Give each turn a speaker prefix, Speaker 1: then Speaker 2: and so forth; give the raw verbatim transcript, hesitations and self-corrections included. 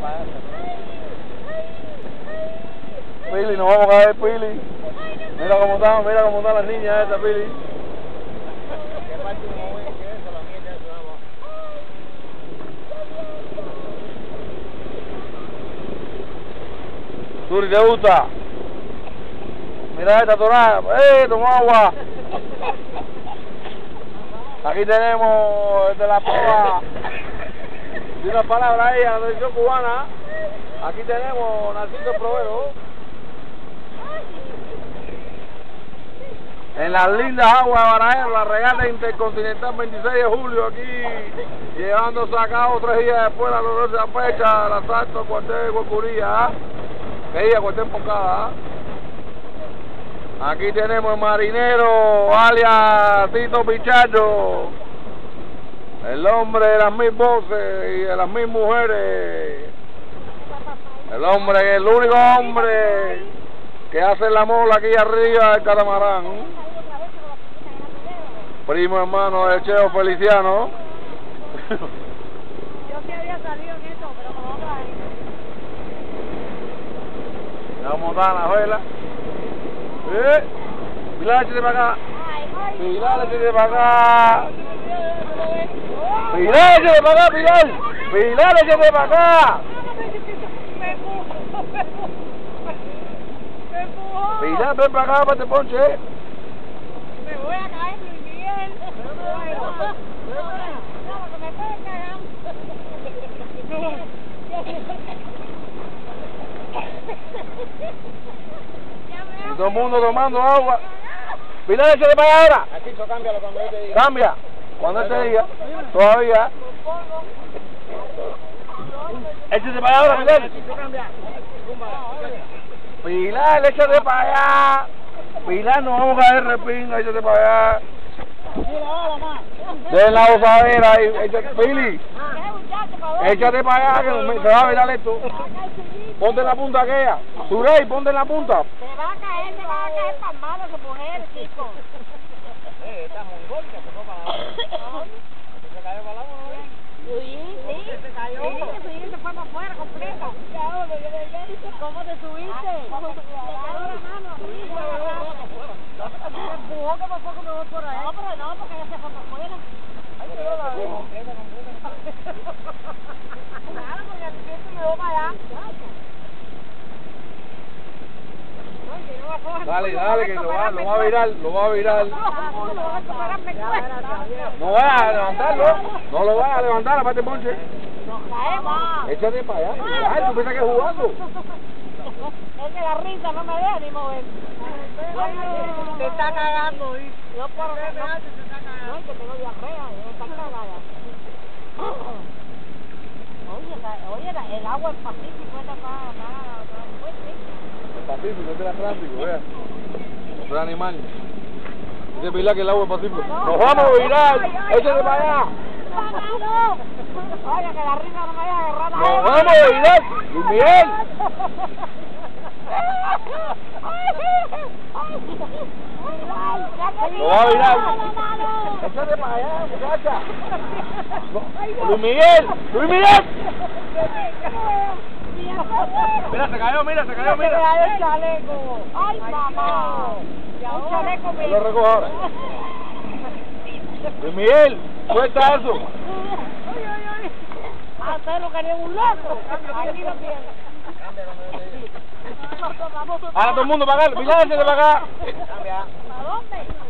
Speaker 1: Pili, nos vamos a caer, Pili. Mira cómo están, mira cómo están las niñas estas, Pili.
Speaker 2: ¿Qué parte de un momento que es eso? La mierda de eso, vamos.
Speaker 1: Suri, ¿te gusta? Mira esta torada. ¡Eh, toma agua! Aquí tenemos de la prueba de una palabra ahí, a la tradición cubana. Aquí tenemos Narciso Provero. En las lindas aguas de Baraero, la regata intercontinental veintiséis de julio, aquí llevándose a cabo tres días después la gloriosa fecha del asalto al cuartel de Guacuría, que iba a cuartel Moncada. Aquí tenemos el marinero, alias Tito Pichacho, el hombre de las mil voces y de las mil mujeres, el hombre, el único hombre que hace la mola aquí arriba del catamarán, primo hermano del Cheo Feliciano.
Speaker 3: Yo sí había salido en eso, pero no vamos a ir.
Speaker 1: Vamos a dar la vela. ¿Eh? Pilar, échate para acá. Pilar, échate para acá. Pilar, échate para acá, Pilar. Pilar, échate para acá. Pilar, ven para acá para este ponche.
Speaker 3: Me voy a caer, Luis Miguel. No, que me estoy cagando.
Speaker 1: Y todo el mundo tomando agua. Pilar, échate para allá ahora.
Speaker 2: Aquí, cámbialo cuando yo te diga.
Speaker 1: Cambia. Cuando él te diga. Todavía. Échate para allá ahora, Pilar. Pilar, échate para allá. Pilar, no vamos a caer repinga, échate para allá. De la osadera ahí, échate, Pili. Échate para allá, que se va a virar esto. Ponte en la punta aquella. Surey, ponte en la punta.
Speaker 3: Se va a caer, se va a caer para manos esa mujer, chico.
Speaker 2: Eh, está mongólica, pues no para la... ¿Se cayó para el agua, no ven?
Speaker 3: Sí, sí.
Speaker 2: Se cayó.
Speaker 3: Sí, sí, se fue para afuera completo. ¿Cómo te subiste? Ahora mano, arriba. Me empujó que pasó que me voy por ahí. No, pero no, porque ella se fue para afuera.
Speaker 2: Ahí se quedó la completa, completa.
Speaker 3: Claro, porque el viento me voy para allá.
Speaker 1: Dale, dale, que lo va, lo va a virar, lo va a virar. No vayas a levantarlo, no lo vayas a levantar, aparte ponche.
Speaker 3: Nos caemos.
Speaker 1: Échate para allá. Ay, tú piensas que es jugando.
Speaker 3: Es que la risa no me deja ni mover.
Speaker 2: Te está cagando, ¿sí?
Speaker 3: Yo por lo menos. No, que tengo diarrea, yo está cagada. Oye, la, oye la, el agua del Pacífico está para fuerte.
Speaker 1: El Pacífico, este era Atlántico, vea. Otro animal. Dice Pilar que el agua es Pacífico. ¡Nos vamos a virar! ¡Échate para allá!
Speaker 3: Oye, que la risa no me deja agarrar la
Speaker 1: ¡Nos vamos a virar! ¡Luis Miguel! ¡Lo va a virar! ¡Échate para allá, muchacha! ¡Luis Miguel! ¡Luis Miguel! Mira, se cayó, mira, se cayó, mira.
Speaker 3: Se cayó el chaleco. ¡Ay, mamá! Un chaleco mío.
Speaker 1: Lo recojo ahora. Luis Miguel, suelta eso.
Speaker 3: Uy, uy, uy. Ah, ustedes lo querían un loco. Aquí lo tienen.
Speaker 1: Ahora todo el mundo para acá. Pilar, échate para acá.
Speaker 3: ¿A dónde?